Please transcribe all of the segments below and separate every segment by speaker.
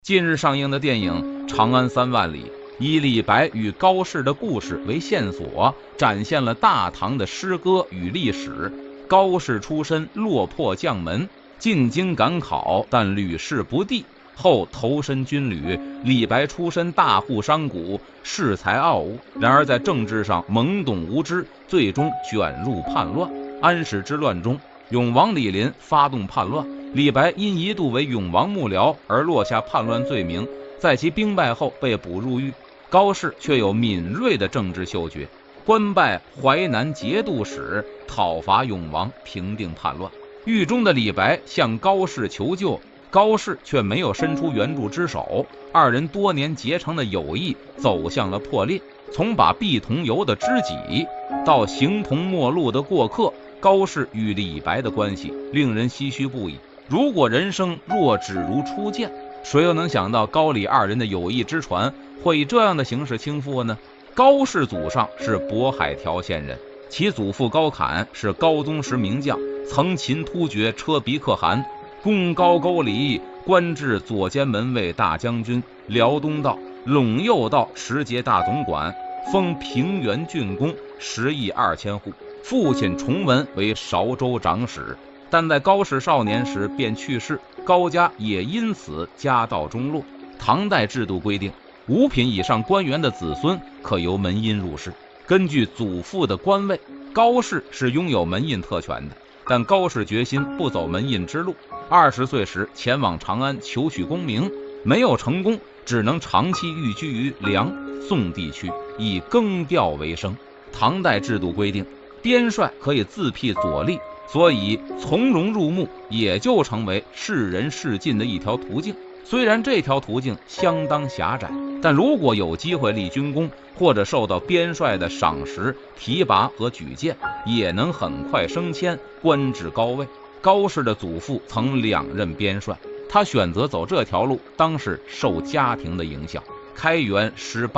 Speaker 1: 近日上映的电影《长安三万里》，以李白与高适的故事为线索，展现了大唐的诗歌与历史。高适出身落魄将门，进京赶考，但屡试不第，后投身军旅。李白出身大户商贾，恃才傲物，然而在政治上懵懂无知，最终卷入叛乱。安史之乱中，永王李璘发动叛乱，李白因一度为永王幕僚而落下叛乱罪名，在其兵败后被捕入狱。高适却有敏锐的政治嗅觉，官拜淮南节度使，讨伐永王，平定叛乱。狱中的李白向高适求救，高适却没有伸出援助之手，二人多年结成的友谊走向了破裂。从把臂同游的知己到形同陌路的过客，高适与李白的关系令人唏嘘不已。如果人生若只如初见，谁又能想到高李二人的友谊之船会以这样的形式倾覆呢？高氏祖上是渤海条县人，其祖父高侃是高宗时名将，曾擒突厥车鼻可汗，功高句丽，官至左监门卫大将军、辽东道、陇右道10节大总管，封平原郡公，10亿2千户。父亲崇文为韶州长史，但在高适少年时便去世，高家也因此家道中落。唐代制度规定，5品以上官员的子孙可由门荫入仕。根据祖父的官位，高适是拥有门荫特权的，但高适决心不走门荫之路。20岁时前往长安求取功名，没有成功，只能长期寓居于梁、宋地区，以耕调为生。唐代制度规定，边帅可以自辟左吏，所以从容入幕也就成为世人世进的一条途径。虽然这条途径相当狭窄，但如果有机会立军功，或者受到边帅的赏识、提拔和举荐，也能很快升迁，官至高位。高适的祖父曾2任边帅，他选择走这条路，当是受家庭的影响。开元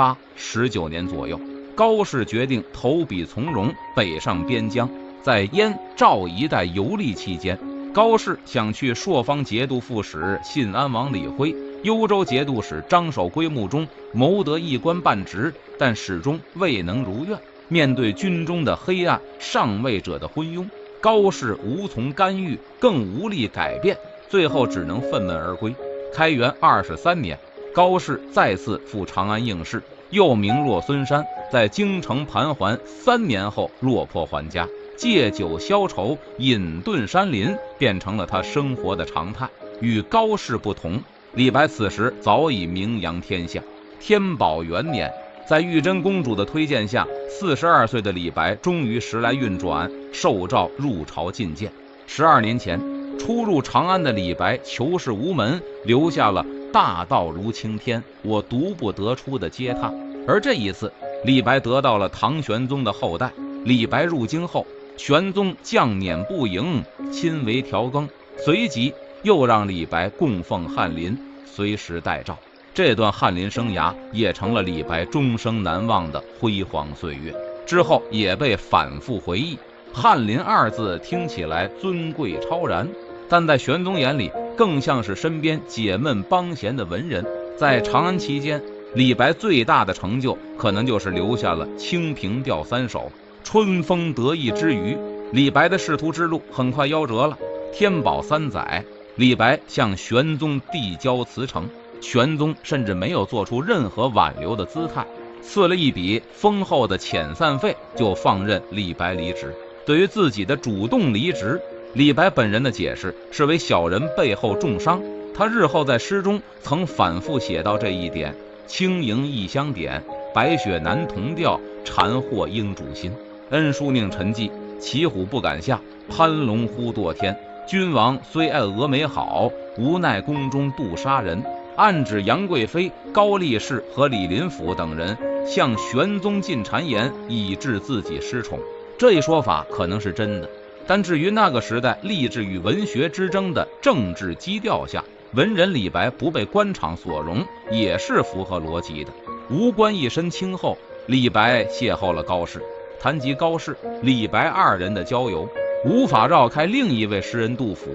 Speaker 1: 18、19年左右，高适决定投笔从戎，北上边疆。在燕、赵一带游历期间，高适想去朔方节度副使信安王李晖、幽州节度使张守珪墓中谋得一官半职，但始终未能如愿。面对军中的黑暗、上位者的昏庸，高适无从干预，更无力改变，最后只能愤懑而归。开元23年，高适再次赴长安应试，又名落孙山，在京城盘桓3年后落魄还家。借酒消愁，隐遁山林，变成了他生活的常态。与高适不同，李白此时早已名扬天下。天宝元年，在玉真公主的推荐下，42岁的李白终于时来运转，受诏入朝觐见。12年前，初入长安的李白求仕无门，留下了大道如青天，我独不得出的嗟叹。而这一次，李白得到了唐玄宗的后代。李白入京后，玄宗降辇不迎，亲为调羹，随即又让李白供奉翰林，随时待诏。这段翰林生涯也成了李白终生难忘的辉煌岁月。之后也被反复回忆，翰林2字听起来尊贵超然，但在玄宗眼里更像是身边解闷帮闲的文人。在长安期间，李白最大的成就可能就是留下了《清平调3首》。春风得意之余，李白的仕途之路很快夭折了。天宝3载，李白向玄宗递交辞呈，玄宗甚至没有做出任何挽留的姿态，赐了一笔丰厚的遣散费，就放任李白离职。对于自己的主动离职，李白本人的解释是为小人背后重伤。他日后在诗中曾反复写到这一点：轻盈异香点，白雪难同调，禅惑应主心。恩书宁沉寂，骑虎不敢下，攀龙忽堕天。君王虽爱峨眉好，无奈宫中妒杀人。暗指杨贵妃、高力士和李林甫等人向玄宗进谗言，以致自己失宠。这一说法可能是真的，但至于那个时代励志与文学之争的政治基调下，文人李白不被官场所容，也是符合逻辑的。无官一身轻后，李白邂逅了高适。谈及高适、李白2人的交游，无法绕开另一位诗人杜甫。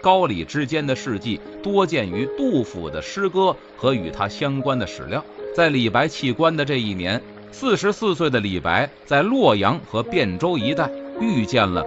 Speaker 1: 高李之间的事迹多见于杜甫的诗歌和与他相关的史料。在李白弃官的这一年，44岁的李白在洛阳和汴州一带遇见了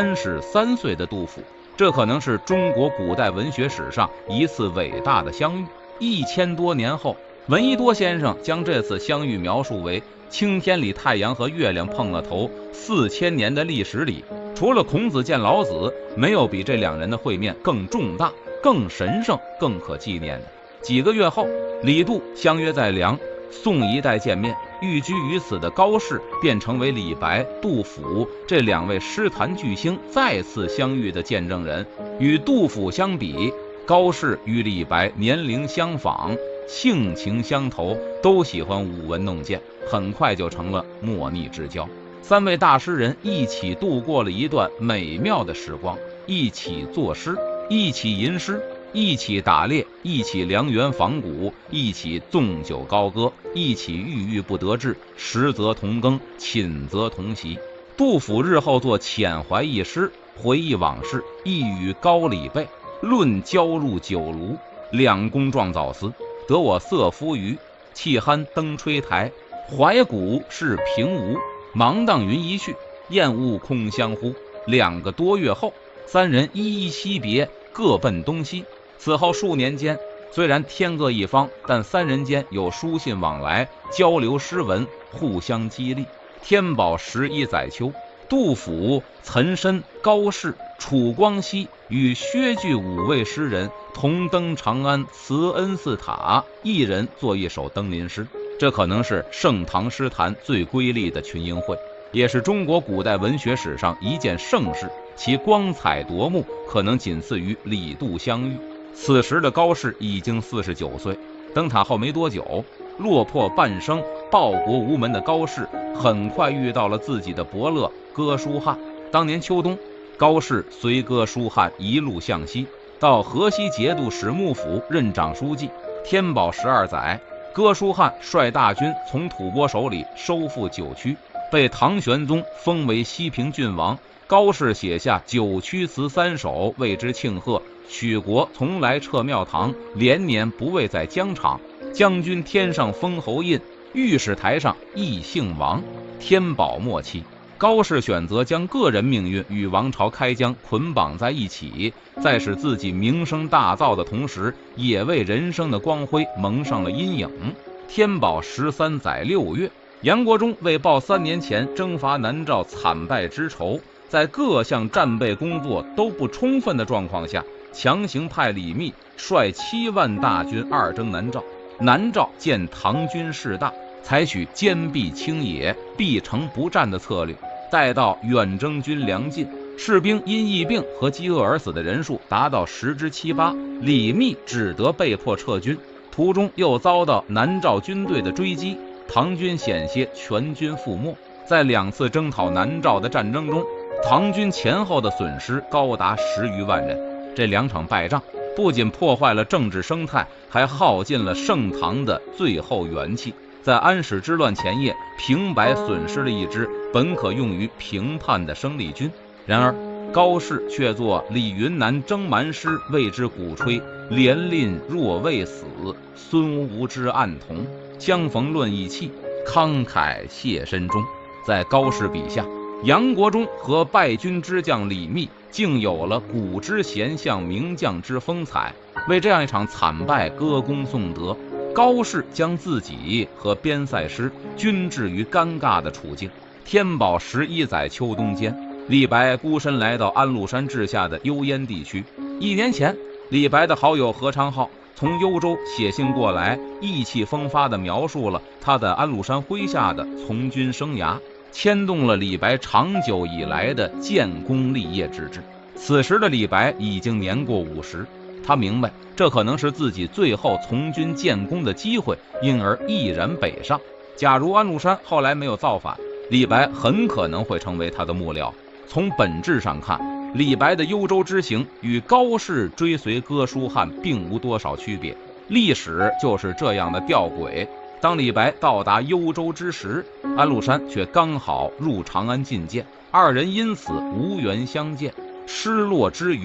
Speaker 1: 33岁的杜甫，这可能是中国古代文学史上一次伟大的相遇。1000多年后，闻一多先生将这次相遇描述为青天里太阳和月亮碰了头，4000年的历史里，除了孔子见老子，没有比这两人的会面更重大、更神圣、更可纪念的。几个月后，李杜相约在梁、宋一带见面，寓居于此的高适便成为李白、杜甫这两位诗坛巨星再次相遇的见证人。与杜甫相比，高适与李白年龄相仿，性情相投，都喜欢舞文弄剑，很快就成了莫逆之交。三位大诗人一起度过了一段美妙的时光，一起作诗，一起吟诗，一起打猎，一起良缘访古，一起纵酒高歌，一起郁郁不得志，食则同羹，寝则同席。杜甫日后作遣怀一诗，回忆往事，亦与高李备论交入酒庐，两公壮早思，得我色夫余，气酣登吹台，怀古是平吴，芒荡云一去，燕雾空相呼。2个多月后，三人依依惜别，各奔东西。此后数年间，虽然天各一方，但三人间有书信往来，交流诗文，互相激励。天宝11载秋，杜甫、岑参、高适、楚光熙与薛巨5位诗人同登长安慈恩寺塔，一人作一首登临诗。这可能是盛唐诗坛最瑰丽的群英会，也是中国古代文学史上一件盛事，其光彩夺目，可能仅次于李杜相遇。此时的高适已经49岁，登塔后没多久，落魄半生、报国无门的高适很快遇到了自己的伯乐哥舒翰。当年秋冬，高适随哥舒翰一路向西，到河西节度使幕府任长书记。天宝12载，哥舒翰率大军从吐蕃手里收复九曲，被唐玄宗封为西平郡王。高适写下九曲词3首为之庆贺，许国从来撤庙堂，连年不位在疆场，将军天上封侯印，御史台上亦姓王。天宝末期，高适选择将个人命运与王朝开疆捆绑在一起，在使自己名声大噪的同时，也为人生的光辉蒙上了阴影。天宝13载6月，杨国忠为报3年前征伐南诏惨败之仇，在各项战备工作都不充分的状况下，强行派李密率7万大军二征南诏。南诏见唐军势大，采取坚壁清野、闭城不战的策略。待到远征军粮尽，士兵因疫病和饥饿而死的人数达到10之7、8，李密只得被迫撤军。途中又遭到南诏军队的追击，唐军险些全军覆没。在2次征讨南诏的战争中，唐军前后的损失高达10余万人。这2场败仗不仅破坏了政治生态，还耗尽了盛唐的最后元气。在安史之乱前夜，平白损失了一支本可用于平叛的生力军。然而高适却作李云南征蛮诗，为之鼓吹连令若未死，孙吴之暗同，相逢论义气，慷慨谢身中。在高适笔下，杨国忠和败军之将李密竟有了古之贤相名将之风采。为这样一场惨败歌功颂德，高适将自己和边塞诗均置于尴尬的处境。天宝11载秋冬间，李白孤身来到安禄山治下的幽燕地区。1年前，李白的好友何昌浩从幽州写信过来，意气风发地描述了他在安禄山麾下的从军生涯，牵动了李白长久以来的建功立业之志。此时的李白已经年过50，他明白这可能是自己最后从军建功的机会，因而毅然北上。假如安禄山后来没有造反，李白很可能会成为他的幕僚。从本质上看，李白的幽州之行与高适追随哥舒翰并无多少区别，历史就是这样的吊诡。当李白到达幽州之时，安禄山却刚好入长安觐见，二人因此无缘相见。失落之余，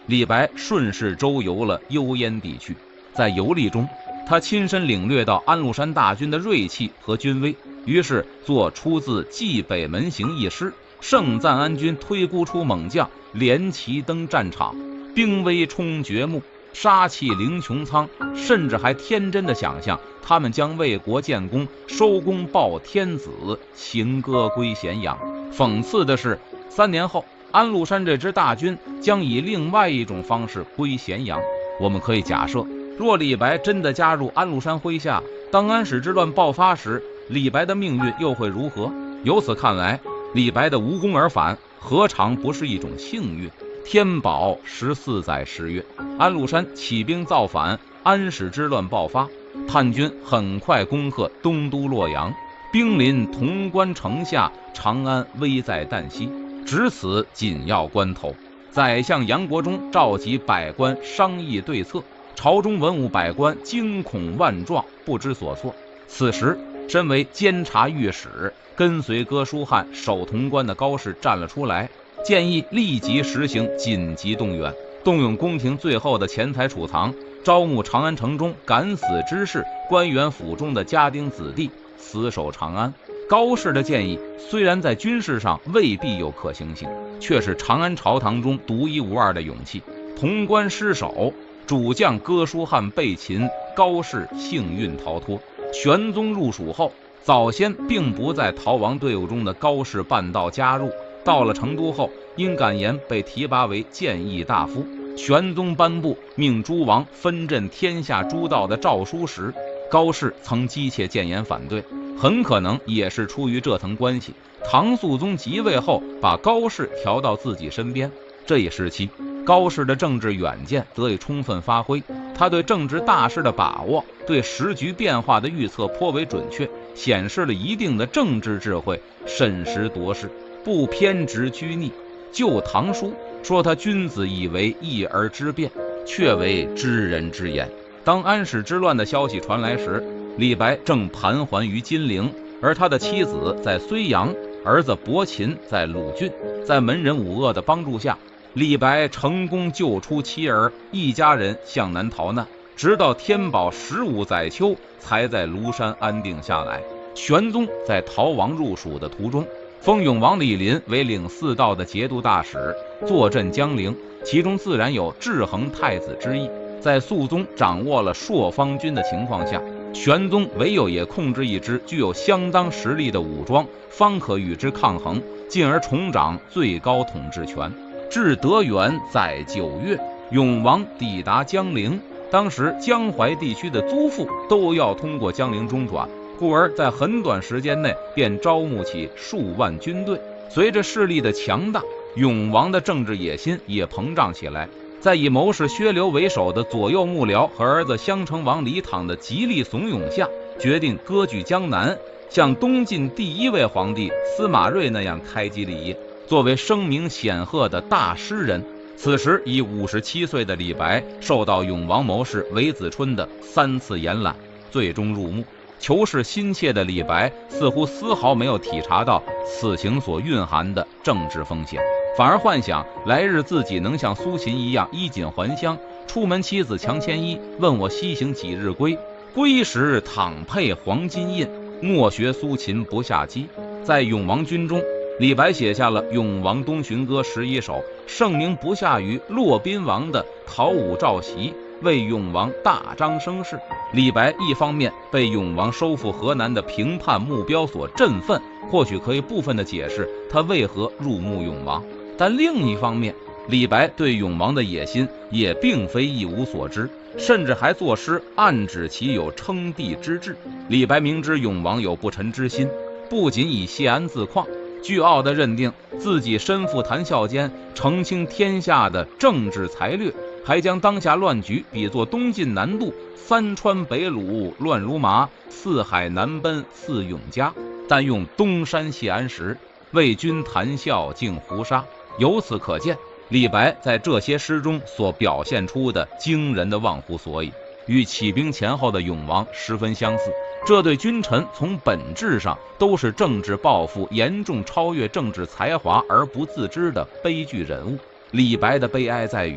Speaker 1: 李白顺势周游了幽燕地区，在游历中，他亲身领略到安禄山大军的锐气和军威，于是作出自《蓟北门行》一诗，盛赞安军推孤出猛将，连旗登战场，兵威冲掘目，杀气凌穹苍，甚至还天真的想象他们将为国建功，收功报天子，行歌归咸阳。讽刺的是，3年后，安禄山这支大军将以另外一种方式归咸阳。我们可以假设，若李白真的加入安禄山麾下，当安史之乱爆发时，李白的命运又会如何？由此看来，李白的无功而返，何尝不是一种幸运？天宝14载10月，安禄山起兵造反，安史之乱爆发，叛军很快攻克东都洛阳，兵临潼关城下，长安危在旦夕。值此紧要关头，宰相杨国忠召集百官商议对策，朝中文武百官惊恐万状，不知所措。此时，身为监察御史、跟随哥舒翰守潼关的高适站了出来，建议立即实行紧急动员，动用宫廷最后的钱财储藏，招募长安城中敢死之士、官员府中的家丁子弟，死守长安。高适的建议虽然在军事上未必有可行性，却是长安朝堂中独一无二的勇气。潼关失守，主将哥舒翰被擒，高适幸运逃脱。玄宗入蜀后，早先并不在逃亡队伍中的高适半道加入，到了成都后，因感言被提拔为谏议大夫。玄宗颁布命诸王分镇天下诸道的诏书时，高适曾急切谏言反对，很可能也是出于这层关系。唐肃宗即位后，把高适调到自己身边。这一时期，高适的政治远见得以充分发挥，他对政治大势的把握，对时局变化的预测颇为准确，显示了一定的政治智慧，审时度势，不偏执拘泥。旧唐书说他君子以为义而知变，确为知人之言。当安史之乱的消息传来时，李白正盘桓于金陵，而他的妻子在睢阳，儿子伯禽在鲁郡。在门人武恶的帮助下，李白成功救出妻儿，一家人向南逃难，直到天宝15载秋才在庐山安定下来。玄宗在逃亡入蜀的途中，封永王李璘为领4道的节度大使，坐镇江陵，其中自然有制衡太子之意。在肃宗掌握了朔方军的情况下，玄宗唯有也控制一支具有相当实力的武装，方可与之抗衡，进而重掌最高统治权。至德元载9月，永王抵达江陵，当时江淮地区的租赋都要通过江陵中转，故而在很短时间内便招募起数万军队。随着势力的强大，永王的政治野心也膨胀起来。在以谋士薛刘为首的左右幕僚和儿子襄城王李昶的极力怂恿下，决定割据江南，像东晋第1位皇帝司马睿那样开基立业。作为声名显赫的大诗人，此时已57岁的李白受到永王谋士韦子春的3次延揽，最终入幕。求是心切的李白似乎丝毫没有体察到此行所蕴含的政治风险，反而幻想来日自己能像苏秦一样衣锦还乡，出门妻子强牵衣，问我西行几日归，归时倘配黄金印，莫学苏秦不下机。在永王军中，李白写下了《永王东巡歌11首》，盛名不下于骆宾王的讨武召檄，为永王大张声势。李白一方面被永王收复河南的平叛目标所振奋，或许可以部分的解释他为何入穆永王，但另一方面，李白对永王的野心也并非一无所知，甚至还作诗暗指其有称帝之志。李白明知永王有不臣之心，不仅以谢安自况，倨傲地认定自己身负谈笑间，澄清天下的政治才略，还将当下乱局比作东晋南渡，3川北虏乱如麻，4海南奔似永嘉，但用东山谢安时，为君谈笑尽胡沙。由此可见，李白在这些诗中所表现出的惊人的忘乎所以，与起兵前后的永王十分相似。这对君臣从本质上都是政治抱负严重超越政治才华而不自知的悲剧人物。李白的悲哀在于，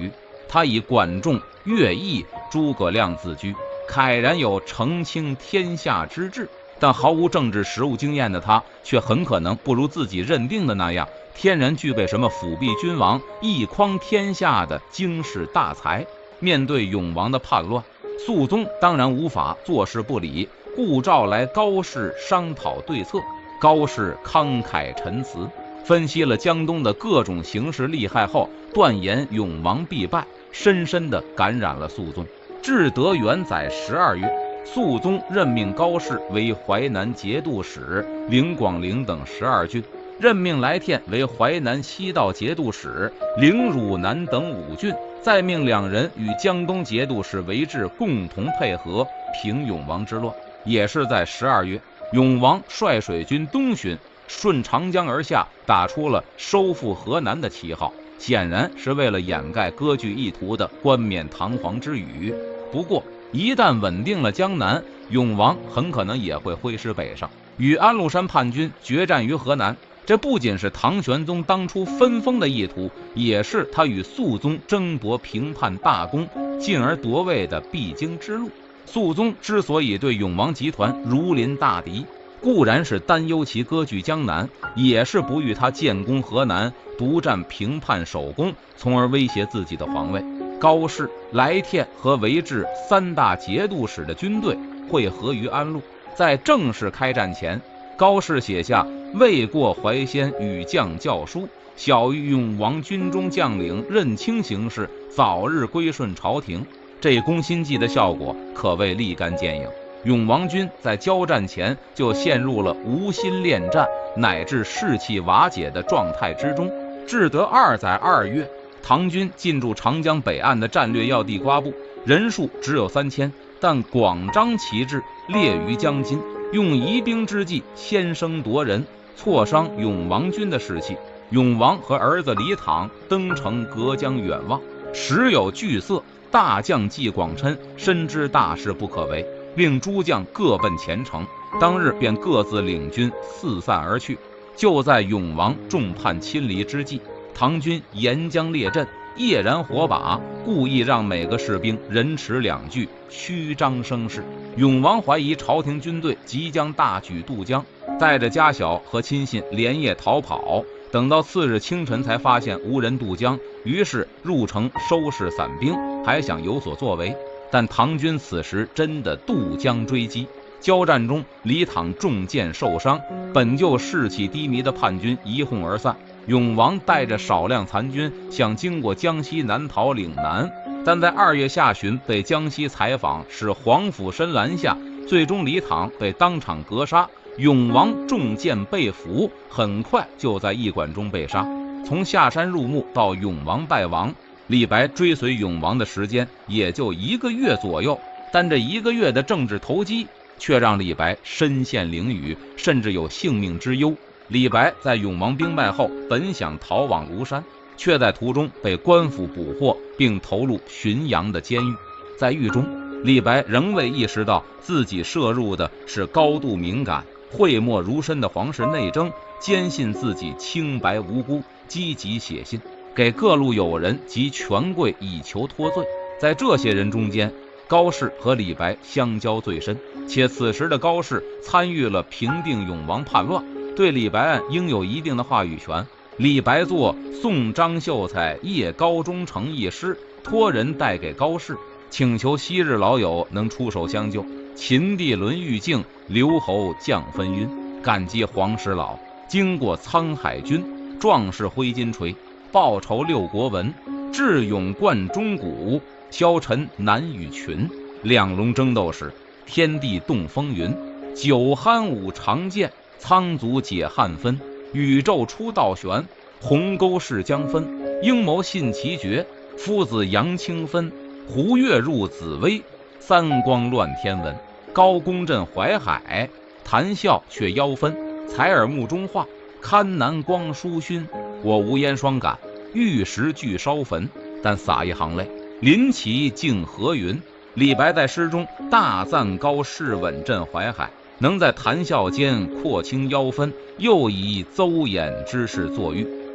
Speaker 1: 他以管仲、乐毅、诸葛亮自居，慨然有承倾天下之志。但毫无政治实务经验的他，却很可能不如自己认定的那样，天然具备什么辅弼君王、一匡天下的经世大才。面对永王的叛乱，肃宗当然无法坐视不理，故召来高适商讨对策。高适慷慨陈词，分析了江东的各种形势利害后，断言永王必败，深深地感染了肃宗。至德元载12月，肃宗任命高适为淮南节度使、领广陵等12郡，任命来天为淮南西道节度使、领汝南等5郡，再命两人与江东节度使韦志共同配合平永王之乱。也是在12月，永王率水军东巡，顺长江而下，打出了收复河南的旗号，显然是为了掩盖割据意图的冠冕堂皇之语。不过一旦稳定了江南，永王很可能也会挥师北上，与安禄山叛军决战于河南。这不仅是唐玄宗当初分封的意图，也是他与肃宗争夺平叛大功，进而夺位的必经之路。肃宗之所以对永王集团如临大敌，固然是担忧其割据江南，也是不欲他建功河南，独占平叛首功，从而威胁自己的皇位。高适、来天和韦志3大节度使的军队会合于安陆。在正式开战前，高适写下未过淮先与将教书，晓谕永王军中将领认清形势，早日归顺朝廷。这攻心计的效果可谓立竿见影。永王军在交战前就陷入了无心恋战，乃至士气瓦解的状态之中。至德2载2月，唐军进驻长江北岸的战略要地瓜埠，人数只有3000，但广张旗帜，列于江津，用疑兵之计先声夺人，挫伤永王军的士气。永王和儿子李昶登城隔江远望，时有惧色。大将纪广琛深知大事不可为，令诸将各奔前程，当日便各自领军四散而去。就在永王众叛亲离之际，唐军沿江列阵，夜燃火把，故意让每个士兵人持2具，虚张声势。永王怀疑朝廷军队即将大举渡江，带着家小和亲信连夜逃跑。等到次日清晨才发现无人渡江，于是入城收拾散兵，还想有所作为。但唐军此时真的渡江追击，交战中李昶中箭受伤，本就士气低迷的叛军一哄而散。永王带着少量残军想经过江西南逃岭南，但在2月下旬被江西采访使黄甫申拦下，最终李昶被当场格杀。永王中箭被俘，很快就在驿馆中被杀。从下山入墓到永王败亡，李白追随永王的时间也就1个月左右，但这1个月的政治投机却让李白身陷囹圄，甚至有性命之忧。李白在永王兵败后，本想逃往庐山，却在途中被官府捕获，并投入浔阳的监狱。在狱中，李白仍未意识到自己涉入的是高度敏感、讳莫如深的皇室内政，坚信自己清白无辜，积极写信给各路友人及权贵以求脱罪。在这些人中间，高适和李白相交最深，且此时的高适参与了平定永王叛乱，对李白案应有一定的话语权。李白作《送张秀才谒高中丞》一诗，托人带给高适，请求昔日老友能出手相救。秦帝轮玉镜，刘侯降分晕。感激黄师老，经过沧海君。壮士挥金锤，报仇6国文。智勇冠钟鼓，消沉难与群。两龙争斗时，天地动风云。酒酣舞长剑，苍族解汉分。宇宙出道玄，鸿沟是将分。阴谋信奇绝，夫子杨清分。胡月入紫薇，三光乱天文。高公镇淮海，谈笑却妖分。采耳目中画，堪南光疏勋。我无烟霜感，玉石俱烧焚。但洒一行泪，临其竟何云。李白在诗中大赞高适稳镇淮海，能在谈笑间廓清妖分，又以邹衍之势作喻。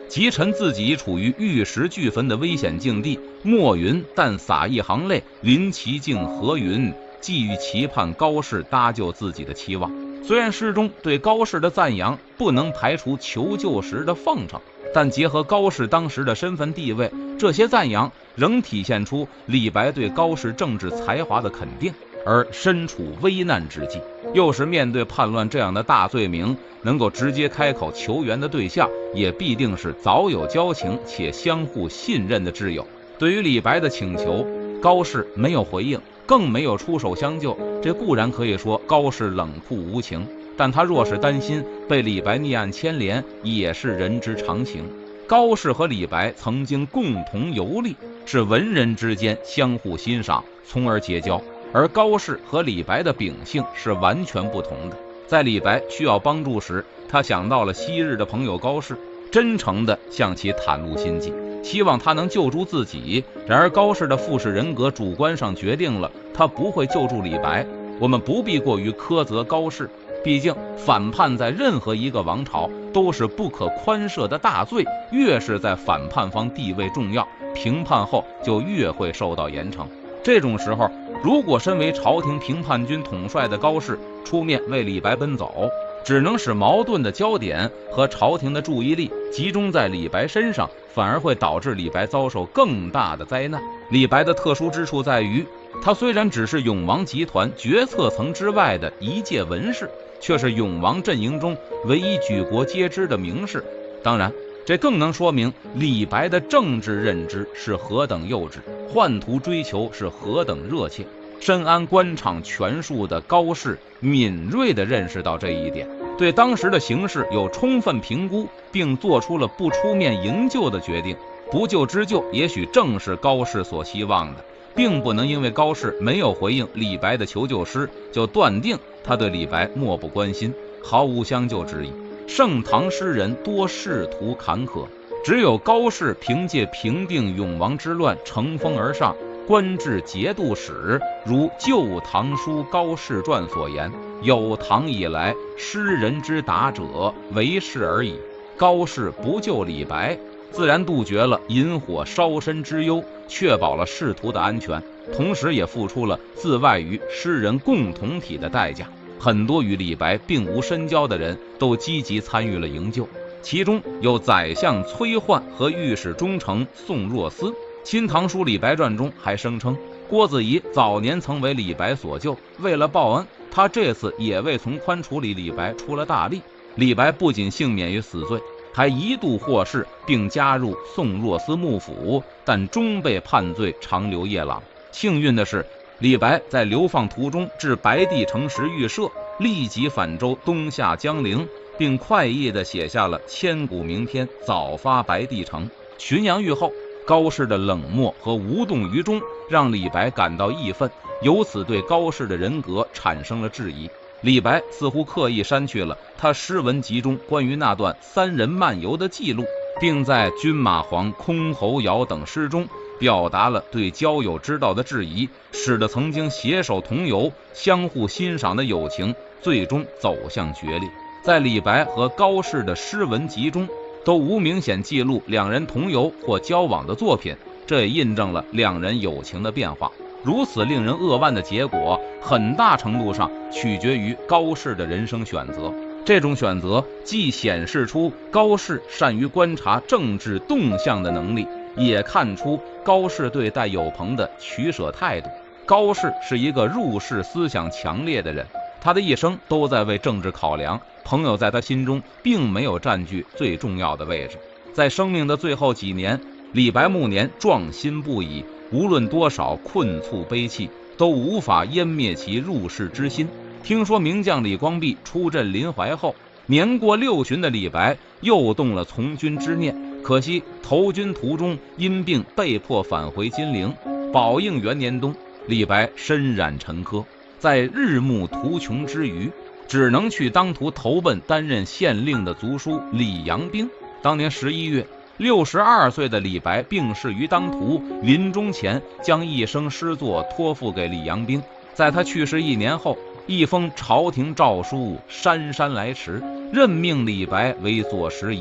Speaker 1: 即臣自己处于玉石俱焚的危险境地，莫云但洒一行泪，临其境何云，寄予期盼高适搭救自己的期望。虽然诗中对高适的赞扬不能排除求救时的奉承，但结合高适当时的身份地位，这些赞扬仍体现出李白对高适政治才华的肯定。而身处危难之际，又是面对叛乱这样的大罪名，能够直接开口求援的对象，也必定是早有交情且相互信任的挚友。对于李白的请求，高适没有回应，更没有出手相救，这固然可以说高适冷酷无情，但他若是担心被李白逆案牵连，也是人之常情。高适和李白曾经共同游历，是文人之间相互欣赏，从而结交。而高适和李白的秉性是完全不同的。在李白需要帮助时，他想到了昔日的朋友高适，真诚地向其袒露心迹，希望他能救助自己。然而高适的附氏人格主观上决定了他不会救助李白。我们不必过于苛责高适，毕竟反叛在任何一个王朝都是不可宽赦的大罪，越是在反叛方地位重要，平叛后就越会受到严惩。这种时候，如果身为朝廷平叛军统帅的高适出面为李白奔走，只能使矛盾的焦点和朝廷的注意力集中在李白身上，反而会导致李白遭受更大的灾难。李白的特殊之处在于，他虽然只是永王集团决策层之外的一介文士，却是永王阵营中唯一举国皆知的名士。当然，这更能说明李白的政治认知是何等幼稚，宦途追求是何等热切。深谙官场权术的高适敏锐地认识到这一点，对当时的形势有充分评估，并做出了不出面营救的决定。不救之救也许正是高适所希望的，并不能因为高适没有回应李白的求救诗，就断定他对李白漠不关心，毫无相救之意。盛唐诗人多仕途坎坷，只有高适凭借平定永王之乱乘风而上，官至节度使，如《旧唐书高适传》所言：有唐以来，诗人之达者，为是而已。高适不救李白，自然杜绝了引火烧身之忧，确保了仕途的安全，同时也付出了自外于诗人共同体的代价。很多与李白并无深交的人都积极参与了营救，其中有宰相崔焕和御史中丞宋若思。《新唐书·李白传》中还声称，郭子仪早年曾为李白所救，为了报恩，他这次也为从宽处理李白出了大力。李白不仅幸免于死罪，还一度获释，并加入宋若思幕府，但终被判罪长流夜郎。幸运的是，李白在流放途中至白帝城时遇赦，立即返舟东下江陵，并快意地写下了千古名篇《早发白帝城》。浔阳狱后，高适的冷漠和无动于衷让李白感到义愤，由此对高适的人格产生了质疑。李白似乎刻意删去了他诗文集中关于那段三人漫游的记录，并在《君马黄》《箜篌谣》等诗中表达了对交友之道的质疑，使得曾经携手同游、相互欣赏的友情最终走向决裂。在李白和高适的诗文集中，都无明显记录两人同游或交往的作品，这也印证了两人友情的变化。如此令人扼腕的结果，很大程度上取决于高适的人生选择。这种选择既显示出高适善于观察政治动向的能力，也看出高适对待友朋的取舍态度。高适是一个入世思想强烈的人，他的一生都在为政治考量，朋友在他心中并没有占据最重要的位置。在生命的最后几年，李白暮年壮心不已，无论多少困促悲戚，都无法湮灭其入世之心。听说名将李光弼出镇临淮后，年过60的李白又动了从军之念，可惜投军途中因病被迫返回金陵。宝应元年冬，李白身染沉疴，在日暮途穷之余，只能去当涂投奔担任县令的族叔李阳冰。当年11月，62岁的李白病逝于当涂，临终前将一生诗作托付给李阳冰。在他去世1年后，一封朝廷诏书姗姗来迟，任命李白为左拾遗，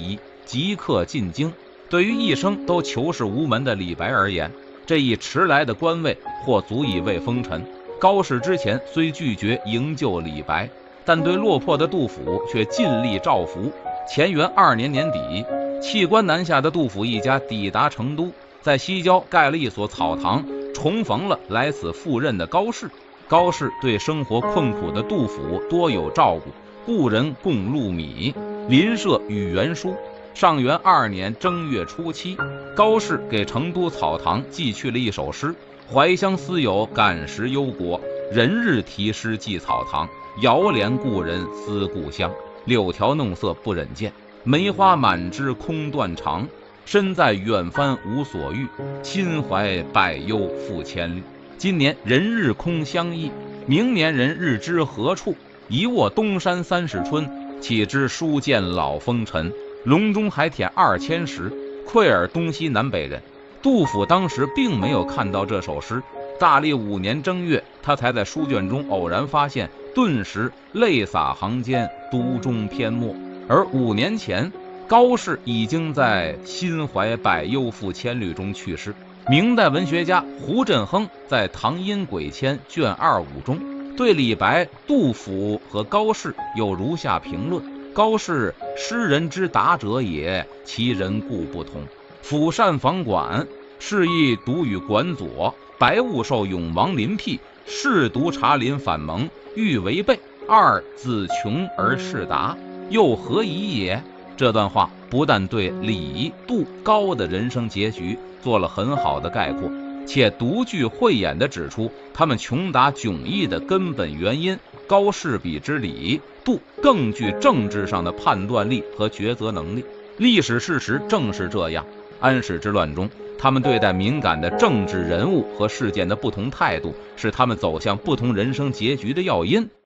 Speaker 1: 即刻进京。对于一生都求仕无门的李白而言，这一迟来的官位或足以为封臣。高适之前虽拒绝营救李白，但对落魄的杜甫却尽力照拂。乾元2年年底，弃官南下的杜甫一家抵达成都，在西郊盖了一所草堂，重逢了来此赴任的高适。高适对生活困苦的杜甫多有照顾，故人共禄米，邻舍与园书。上元2年正月初7，高适给成都草堂寄去了一首诗：怀乡思友感时忧国，人日题诗寄草堂。遥怜故人思故乡，柳条弄色不忍见，梅花满枝空断肠。身在远帆无所欲，心怀百忧复千虑。今年人日空相忆，明年人日知何处？一卧东山30春，岂知书见老风尘。笼中还舔2000石，愧尔东西南北人。杜甫当时并没有看到这首诗，大历5年正月，他才在书卷中偶然发现，顿时泪洒行间，读中篇没。而5年前，高适已经在心怀百忧复千虑中去世。明代文学家胡振亨在《唐音轨迁》卷25中，对李白、杜甫和高适有如下评论：高适，诗人之达者也，其人故不同。辅善房管，是亦独与管佐。白雾受永王临辟，试读察林反蒙，欲违背。二自穷而士达，又何以也？这段话不但对李、杜、高的人生结局做了很好的概括，且独具慧眼地指出他们穷达迥异的根本原因。高适比之李、杜更具政治上的判断力和抉择能力。历史事实正是这样，安史之乱中，他们对待敏感的政治人物和事件的不同态度，是他们走向不同人生结局的要因。